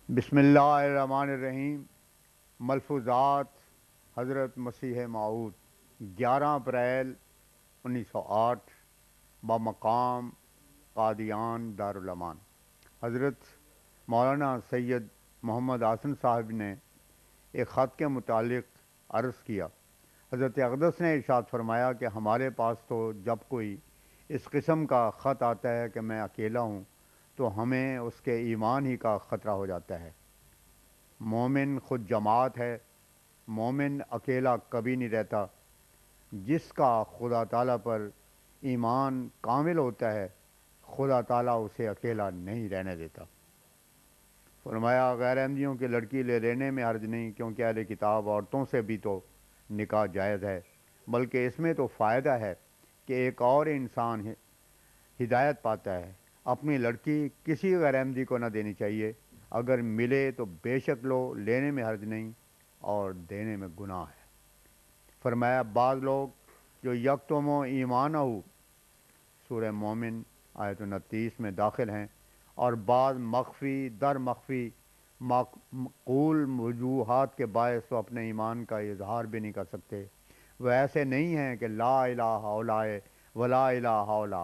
بسم اللہ الرحمن الرحیم۔ ملفوظات حضرت مسیح موعود 11 اپریل 1908 بمقام قادیان دارالامان۔ حضرت مولانا سید محمد حسن صاحب نے ایک خط کے متعلق عرض کیا۔ حضرت اقدس نے ارشاد فرمایا کہ ہمارے پاس تو جب کوئی اس قسم کا خط آتا ہے کہ میں اکیلا ہوں تو ہمیں اس کے ایمان ہی کا خطرہ ہو جاتا ہے۔ مومن خود جماعت ہے، مومن اکیلا کبھی نہیں رہتا۔ جس کا خدا تعالیٰ پر ایمان کامل ہوتا ہے، خدا تعالیٰ اسے اکیلا نہیں رہنے دیتا۔ فرمایا غیر احمدیوں کی لڑکی لے لینے میں حرج نہیں، کیونکہ اہل کتاب عورتوں سے بھی تو نکاح جائز ہے، بلکہ اس میں تو فائدہ ہے کہ ایک اور انسان ہدایت پاتا ہے۔ اپنی لڑکی کسی غیر احمدی کو نہ دینی چاہیے، اگر ملے تو بے شک لو، لینے میں حرج نہیں اور دینے میں گناہ ہے۔ فرمایا بعض لوگ جو یکتم و ایمانہ سورہ مومن آیت 29 میں داخل ہیں، اور بعض مخفی در مخفی معقول وجوہات کے باعث وہ اپنے ایمان کا اظہار بھی نہیں کر سکتے، وہ ایسے نہیں ہیں کہ لا الہ الا ولا الہ الا،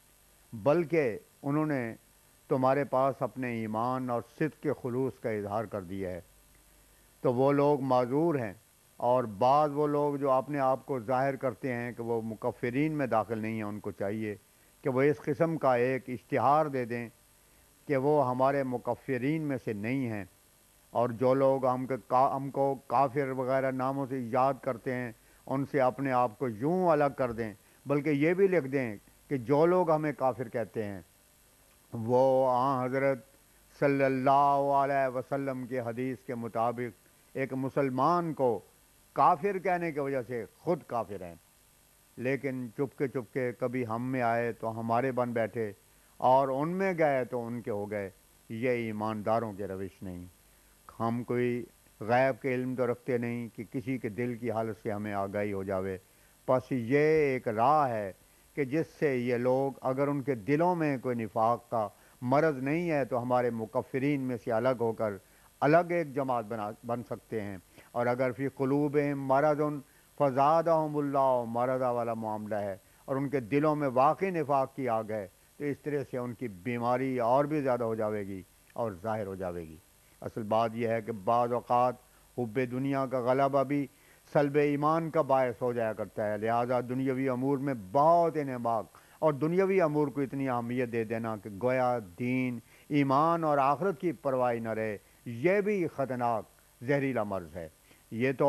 بلکہ انہوں نے تمہارے پاس اپنے ایمان اور صدق کے خلوص کا اظہار کر دیا ہے، تو وہ لوگ معذور ہیں۔ اور بعض وہ لوگ جو اپنے آپ کو ظاہر کرتے ہیں کہ وہ مکفرین میں داخل نہیں ہیں، ان کو چاہیے کہ وہ اس قسم کا ایک اشتہار دے دیں کہ وہ ہمارے مکفرین میں سے نہیں ہیں، اور جو لوگ ہم کو کافر وغیرہ ناموں سے یاد کرتے ہیں ان سے اپنے آپ کو یوں الگ کر دیں، بلکہ یہ بھی لکھ دیں کہ جو لوگ ہمیں کافر کہتے ہیں وہ حضرت صلی اللہ علیہ وسلم کی حدیث کے مطابق ایک مسلمان کو کافر کہنے کی وجہ سے خود کافر ہیں، لیکن چپ کے کبھی ہم میں آئے تو ہمارے بن بیٹھے اور ان میں گئے تو ان کے ہو گئے۔ یہ ایمانداروں کے روش نہیں۔ ہم کوئی غیب کے علم تو رکھتے نہیں کہ کسی کے دل کی حالت سے ہمیں آگاہی ہو جاوے، بس یہ ایک راہ ہے کہ جس سے یہ لوگ اگر ان کے دلوں میں کوئی نفاق کا مرض نہیں ہے تو ہمارے مکفرین میں سے الگ ہو کر الگ ایک جماعت بن سکتے ہیں، اور اگر فی قلوبہم مرض فزادہم اللہ مرضا والا معاملہ ہے اور ان کے دلوں میں واقعی نفاق کی آگ ہے تو اس طرح سے ان کی بیماری اور بھی زیادہ ہو جاوے گی اور ظاہر ہو جاوے گی۔ اصل بات یہ ہے کہ بعض اوقات حب دنیا کا غلبہ بھی سلب ایمان کا باعث ہو جایا کرتا ہے، لہذا دنیاوی امور میں بہت انہماک اور دنیاوی امور کو اتنی اہمیت دے دینا کہ گویا دین، ایمان اور آخرت کی پرواہ نہ رہے، یہ بھی خطرناک زہریلا مرض ہے۔ یہ تو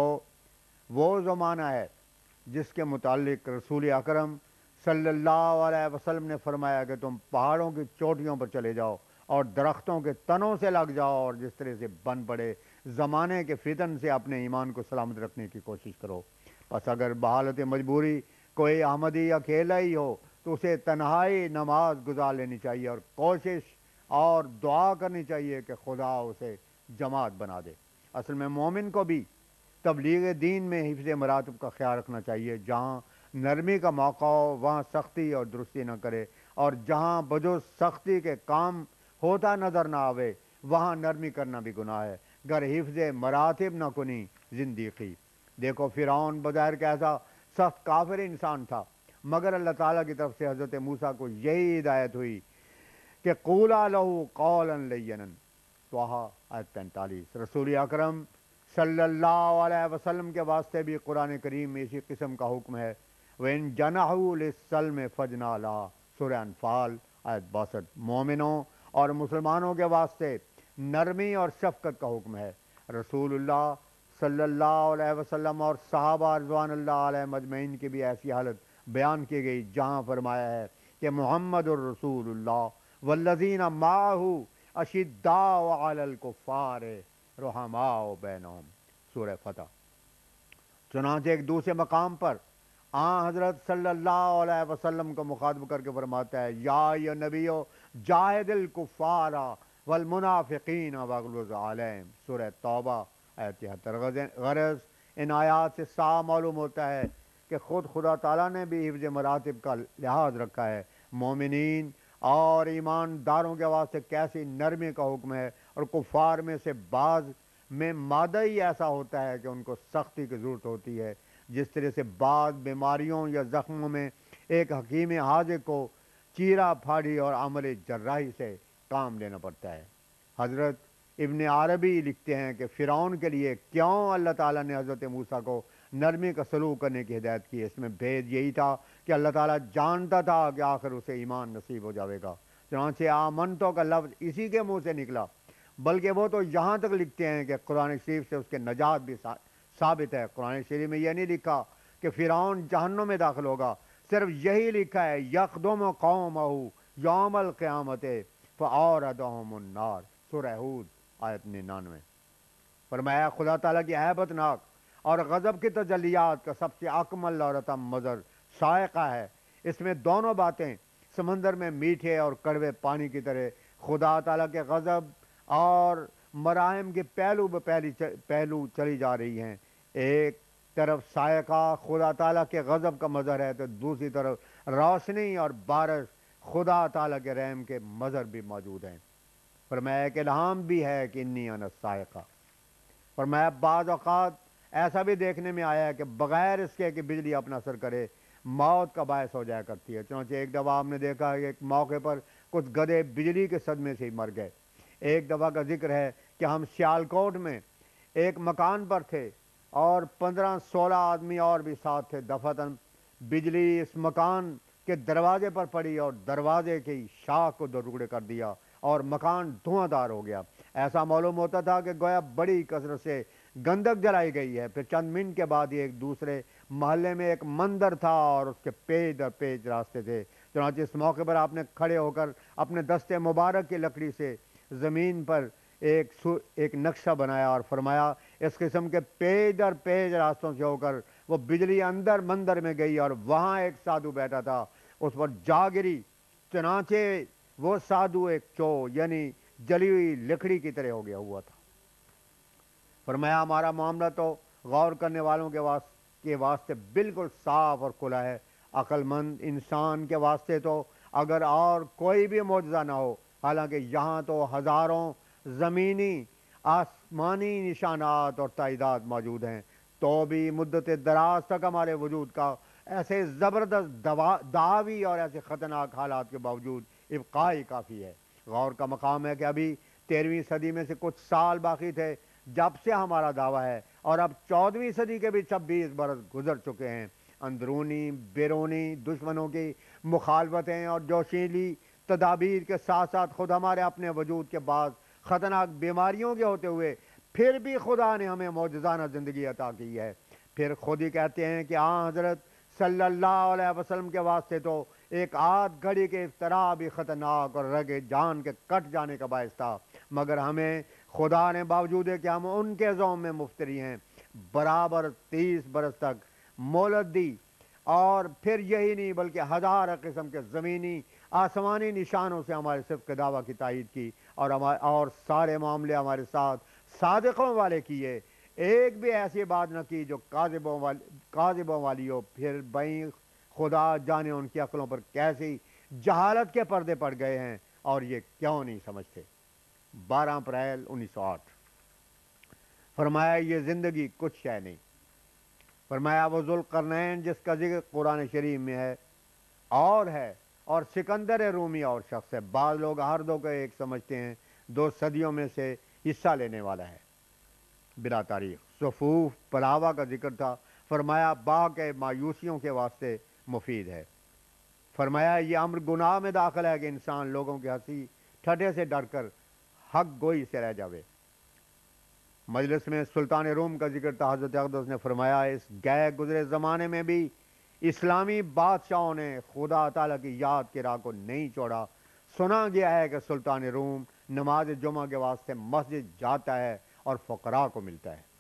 وہ زمانہ ہے جس کے متعلق رسول اکرم صلی اللہ علیہ وسلم نے فرمایا کہ تم پہاڑوں کی چوٹیوں پر چلے جاؤ اور درختوں کے تنوں سے لگ جاؤ اور جس طرح سے بن پڑے زمانے کے فتن سے اپنے ایمان کو سلامت رکھنے کی کوشش کرو۔ بس اگر بحالت مجبوری کوئی احمدی اکیلا ہی ہو تو اسے تنہائی نماز گزار لینی چاہیے اور کوشش اور دعا کرنی چاہیے کہ خدا اسے جماعت بنا دے۔ اصل میں مومن کو بھی تبلیغ دین میں حفظ مراتب کا خیال رکھنا چاہیے، جہاں نرمی کا موقع ہو وہاں سختی اور درستی نہ کرے، اور جہاں بجز سختی کے کام ہوتا نظر نہ آوے وہاں نرمی کرنا بھی گناہ ہے، گر حفظ مراتب نہ کنی زندگی۔ دیکھو فرعون بظاہر کیسا سخت کافر انسان تھا، مگر اللہ تعالیٰ کی طرف سے حضرت موسیٰ کو یہی ہدایت ہوئی کہ قولا لہو قولا لینا، طٰہٰ آیت 45۔ رسول اکرم صلی اللہ علیہ وسلم کے واسطے بھی قرآن کریم میں اسی قسم کا حکم ہے۔ وَإِن جَنَحُوا لِلسَّلْمِ فَاجْنَحْ لَهَا، سورہ انفال آیت 62۔ مومنوں اور مسلمانوں کے واسطے نرمی اور شفقت کا حکم ہے۔ رسول اللہ صلی اللہ علیہ وسلم اور صحابہ رضوان اللہ علیہ مجمعین کی بھی ایسی حالت بیان کی گئی جہاں فرمایا ہے کہ محمد الرسول اللہ والذین معہ اشداء علی الکفار رحماء بینہم، سورہ فتح۔ چنانچہ ایک دوسرے مقام پر حضرت صلی اللہ علیہ وسلم کو مخاطب کر کے فرماتا ہے یا ایھا نبیو جاہد الکفار والمنافقین واغلظ علیہم، سورہ توبہ آیت 73۔ غرض ان آیات سے صاف معلوم ہوتا ہے کہ خود خدا تعالیٰ نے بھی حفظ مراتب کا لحاظ رکھا ہے۔ مومنین اور ایمانداروں کے واسطے کیسی نرمی کا حکم ہے اور کفار میں سے بعض میں مادہ ہی ایسا ہوتا ہے کہ ان کو سختی کی ضرورت ہوتی ہے، جس طرح سے بعض بیماریوں یا زخموں میں ایک حکیم حاذق کو چیرا پھاڑی اور عمل جراحی سے کام لینا پڑتا ہے۔ حضرت ابن عربی لکھتے ہیں کہ فرعون کے لیے کیوں اللہ تعالیٰ نے حضرت موسیٰ کو نرمی کا سلوک کرنے کی ہدایت کی، اس میں بھید یہی تھا کہ اللہ تعالیٰ جانتا تھا کہ آخر اسے ایمان نصیب ہو جاوے گا، چنانچہ آمنتو کا لفظ اسی کے منہ سے نکلا۔ بلکہ وہ تو یہاں تک لکھتے ہیں کہ قرآن شریف سے اس کے نجات بھی ثابت ہے۔ قرآن شریف میں یہ نہیں لکھا کہ فرعون جہنم میں داخل ہوگا، صرف یہی لکھا ہے یقدم قومہ یوم القیامت فاوردہم النار، سورہ ہود آیت 99۔ فرمایا خدا تعالیٰ کی ہیبت ناک اور غضب کی تجلیات کا سب سے اکمل اور اتم مظہر سائقہ ہے۔ اس میں دونوں باتیں سمندر میں میٹھے اور کڑوے پانی کی طرح خدا تعالیٰ کے غضب اور مراحم کے پہلو چلی جا رہی ہیں۔ ایک طرف سائقہ خدا تعالیٰ کے غضب کا مظہر ہے تو دوسری طرف روشنی اور بارش خدا تعالیٰ کے رحم کے مظہر بھی موجود ہیں۔ فرمایا ایک الہام بھی ہے کہ انی انا السائقہ۔ فرمایا بعض اوقات ایسا بھی دیکھنے میں آیا ہے کہ بغیر اس کے کہ بجلی اپنا اثر کرے موت کا باعث ہو جایا کرتی ہے۔ چنانچہ ایک دفعہ آپ نے دیکھا ہے کہ ایک موقع پر کچھ گدھے بجلی کے صدمے سے ہی مر گئے۔ ایک دفعہ کا ذکر ہے کہ ہم سیالکوٹ میں ایک مکان پر تھے اور 15-16 آدمی اور بھی ساتھ تھے۔ دفعتاً بجلی اس مکان کے دروازے پر پڑی اور دروازے کی شاخ کو دو ٹکڑے کر دیا اور مکان دھواں دار ہو گیا۔ ایسا معلوم ہوتا تھا کہ گویا بڑی کثرت سے گندک جلائی گئی ہے۔ پھر چند منٹ کے بعد ایک دوسرے محلے میں ایک مندر تھا اور اس کے پیچ در پیچ راستے تھے۔ چنانچہ اس موقع پر آپ نے کھڑے ہو کر اپنے دستے مبارک کی لکڑی سے زمین پر ایک نقشہ بنایا اور فرمایا اس قسم کے پیچ در پیچ راستوں سے ہو کر وہ بجلی اندر مندر میں گئی اور وہاں ایک سادھو بیٹھا تھا، اس پر جا گری۔ چنانچہ وہ سادھو ایک یعنی جلی ہوئی لکڑی کی طرح ہو گیا ہوا تھا۔ فرمایا ہمارا معاملہ تو غور کرنے والوں کے واسطے بالکل صاف اور کھلا ہے۔ عقل مند انسان کے واسطے تو اگر اور کوئی بھی معجزہ نہ ہو، حالانکہ یہاں تو ہزاروں زمینی آسمانی نشانات اور تائیدات موجود ہیں، تو بھی مدت دراز تک ہمارے وجود کا ایسے زبردست دعوی اور ایسے خطرناک حالات کے باوجود ابقاء ہی کافی ہے۔ غور کا مقام ہے کہ ابھی 13ویں صدی میں سے کچھ سال باقی تھے جب سے ہمارا دعویٰ ہے، اور اب 14ویں صدی کے بھی 26 برس گزر چکے ہیں۔ اندرونی بیرونی دشمنوں کی مخالفتیں اور جوشیلی تدابیر کے ساتھ ساتھ خود ہمارے اپنے وجود کے بعد خطرناک بیماریوں کے ہوتے ہوئے پھر بھی خدا نے ہمیں معجزانہ زندگی عطا کی ہے۔ پھر خود ہی کہتے ہیں کہ حضرت صلی اللہ علیہ وسلم کے واسطے تو ایک آدھ گھڑی کے افتراء بھی خطرناک اور رگ جان کے کٹ جانے کا باعث تھا، مگر ہمیں خدا نے باوجود کہ ہم ان کے زوم میں مفتری ہیں برابر 30 برس تک مہلت دی، اور پھر یہی نہیں بلکہ ہزار قسم کے زمینی آسمانی نشانوں سے ہمارے صدق کے دعویٰ کی تائید کی، اور سارے معاملے ہمارے ساتھ صادقوں والے کیے۔ ایک بھی ایسی بات نہ کی جو کاذبوں والی ہو۔ پھر بھائی خدا جانے ان کی عقلوں پر کیسی جہالت کے پردے پڑ گئے ہیں اور یہ کیوں نہیں سمجھتے۔ 12 اپریل 1908۔ فرمایا یہ زندگی کچھ شے نہیں۔ فرمایا وہ ذوالقرنین جس کا ذکر قرآن شریف میں ہے اور سکندر رومی اور شخص ہے۔ بعض لوگ ہر دو کو ایک سمجھتے ہیں، 2 صدیوں میں سے حصہ لینے والا ہے بلا تاریخ۔ صفوف پلاوا کا ذکر تھا۔ فرمایا باغ کے مایوسیوں کے واسطے مفید ہے۔ فرمایا یہ امر گناہ میں داخل ہے کہ انسان لوگوں کے ہنسی ٹھٹے سے ڈر کر حق گوئی سے رہ جاوے۔ مجلس میں سلطان روم کا ذکر تھا۔ حضرت اقدس نے فرمایا اس گئے گزرے زمانے میں بھی اسلامی بادشاہوں نے خدا تعالیٰ کی یاد کی راہ کو نہیں چھوڑا۔ سنا گیا ہے کہ سلطان روم نماز جمعہ کے واسطے مسجد جاتا ہے اور فقراء کو ملتا ہے۔